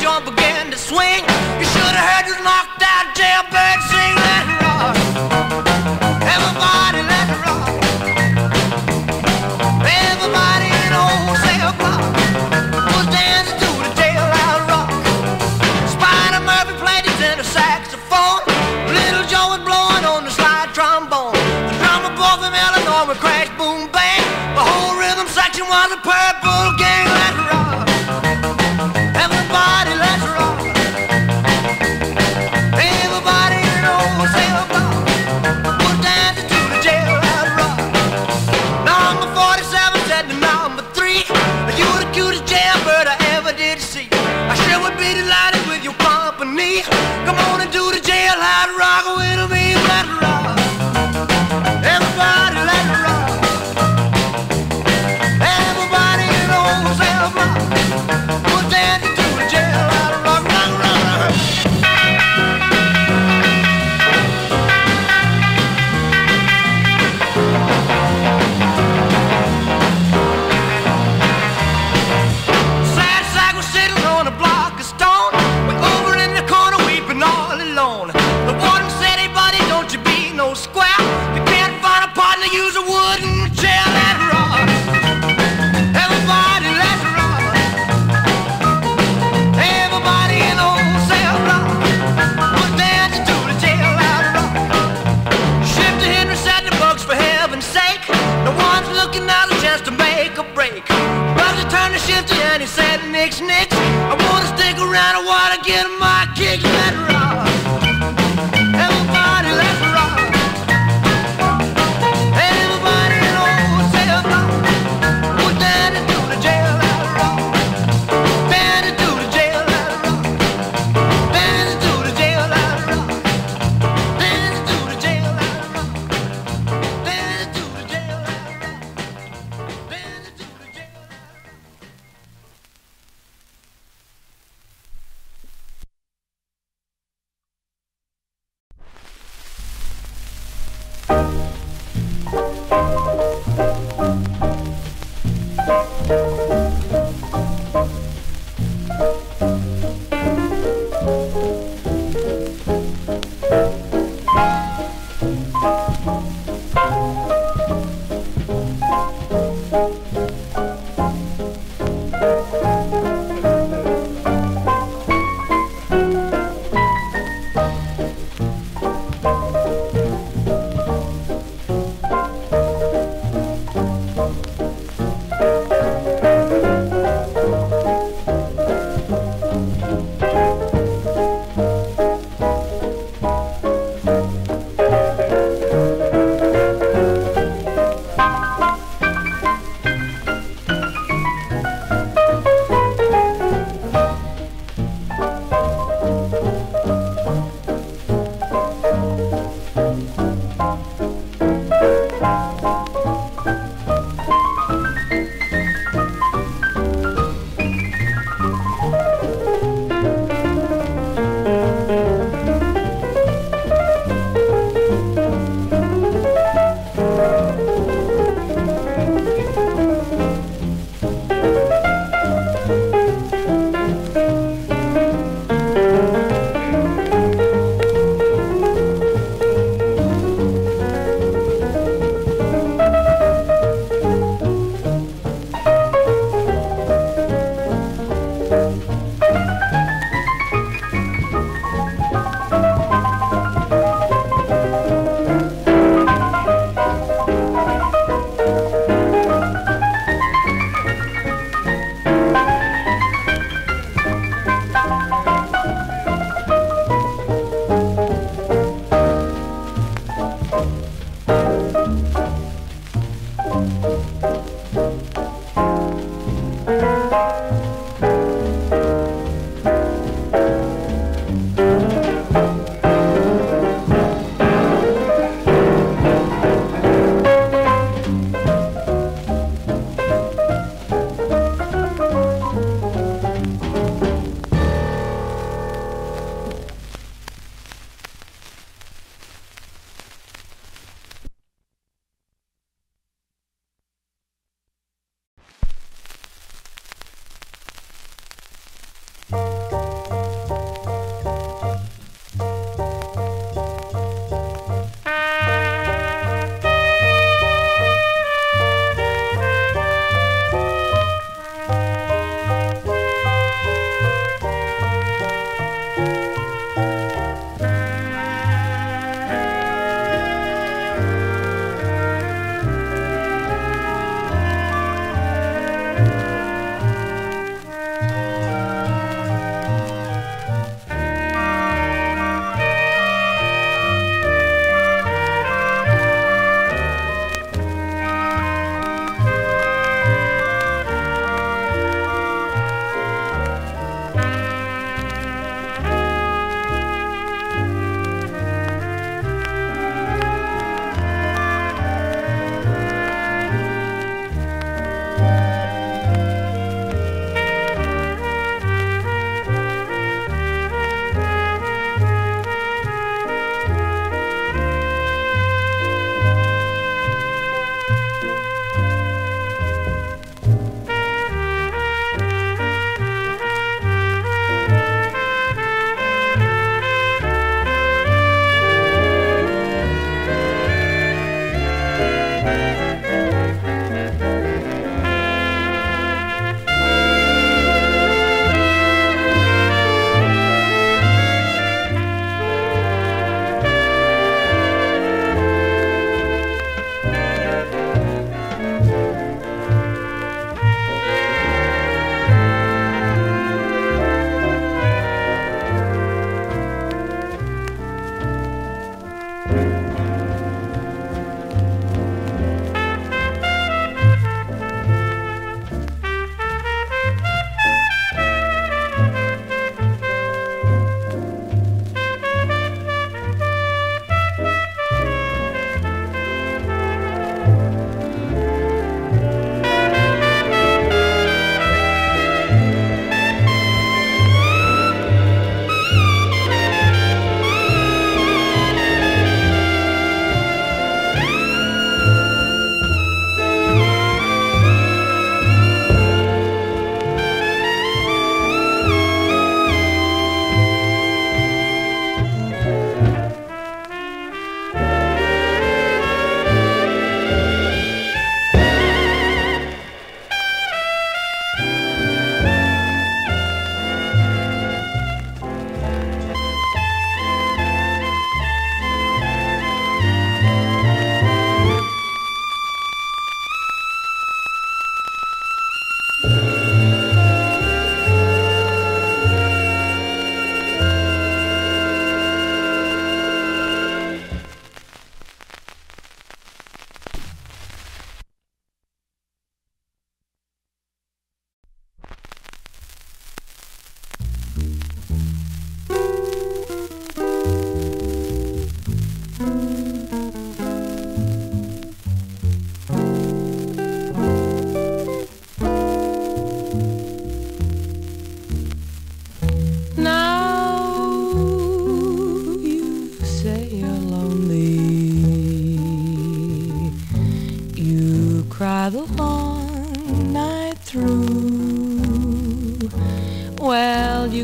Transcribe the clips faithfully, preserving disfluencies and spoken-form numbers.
joint began to swing. You should have heard this knocked out jailbird sing. Let it rock, everybody let it rock. Everybody in the wholesale block was dancing to the jailhouse rock. Spider Murphy played his tenor saxophone. Little Joe was blowing on the slide trombone. The drummer boy from Illinois would crash, boom, bang. The whole rhythm section was a purple gang. Let it rock, everybody let's rock. Everybody in the wholesale block was dancing to the jailhouse rock. Number forty-seven said to number three, you were the cutest jailbird I ever did see. I sure would be delighted with your company. Come on and do the jailhouse rock with me. Let's rock, everybody let's rock. Everybody in the wholesale block was dancing to the jailhouse rock. Rock, rock, rock. Sad sack was sitting on a block of stone, way over in the corner weeping all alone. The warden said, hey buddy, don't you be no square. You can't find a partner, use a wooden chair. Let's rock, everybody let's rock. Everybody in the wholesale block was dancing to the jailhouse rock. Shifty Henry said the bugs for heaven's sake. No one's looking out a chance to make a break. Bugsy turned to Shifty and he said, nix, nix, I wanna stick around, I wanna get my kicks. Let's rock, everybody let's rock. Everybody in the wholesale block was dancing to the jailhouse rock. Dancing to the jailhouse rock. Dancing to the jailhouse rock. Dancing to the jailhouse rock. Dancing to the jailhouse rock. Dancing to the jailhouse rock.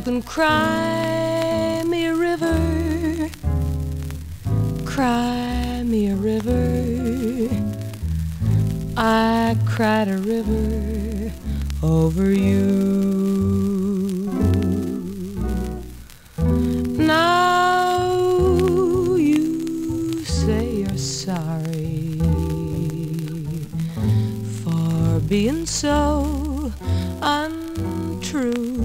can cry me a river, cry me a river. I cried a river over you. Now you say you're sorry for being so untrue.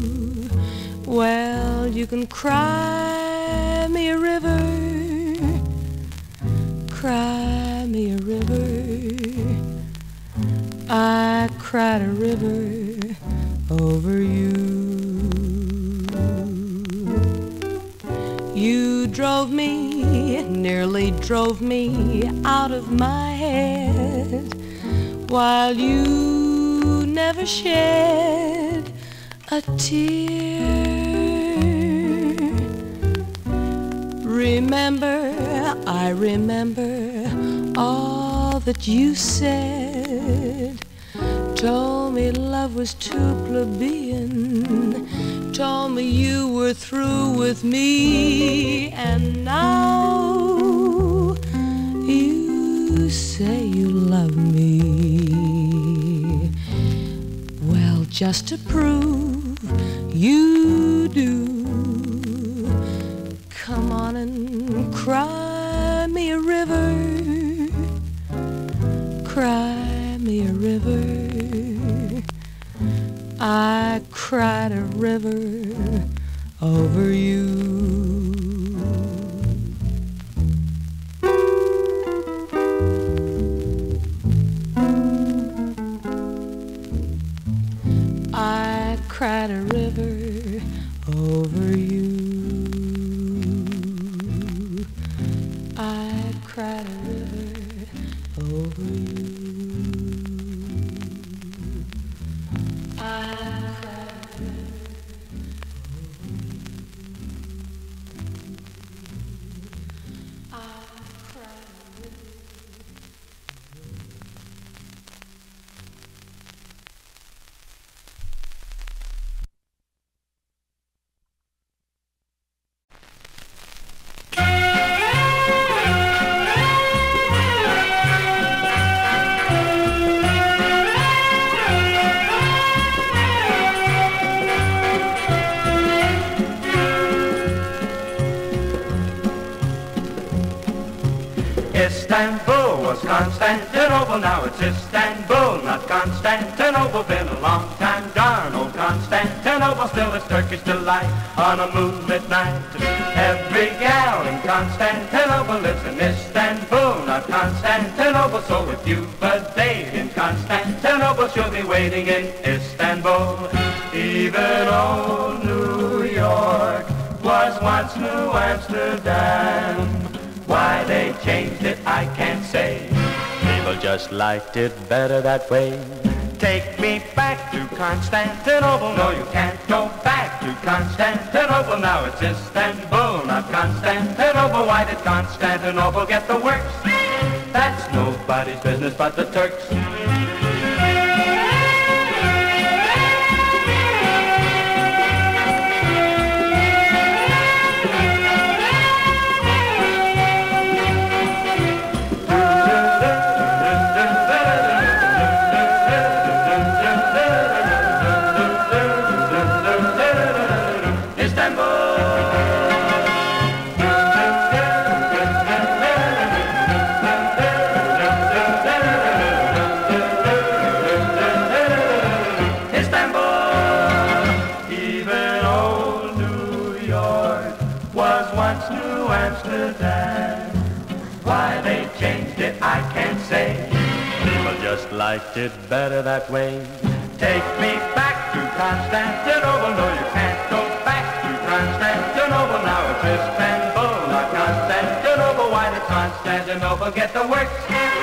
Well, you can cry me a river, cry me a river. I cried a river over you. You drove me, nearly drove me out of my head, while you never shed a tear. Remember, I remember all that you said. Told me love was too plebeian, told me you were through with me, and now you say you love me. Well, just to prove you do, come on and cry me a river, cry me a river. I cried a river over you. I cried a river over you. I cried a river over you. I Istanbul was Constantinople, now it's Istanbul, not Constantinople. Been a long time, darn old Constantinople, still it's Turkish delight on a moonlit night. Every gal in Constantinople lives in Istanbul, not Constantinople. So if you've a date in Constantinople, she'll be waiting in Istanbul. Even old New York was once New Amsterdam. Why they changed it, I can't say. People just liked it better that way. Take me back to Constantinople. No, you can't go back to Constantinople. Now it's Istanbul, not Constantinople. Why did Constantinople get the works? That's nobody's business but the Turks. Why they changed it, I can't say. People just liked it better that way. Take me back to Constantinople. No, you can't go back to Constantinople. Now it's Istanbul, not Constantinople. Why did Constantinople get the works?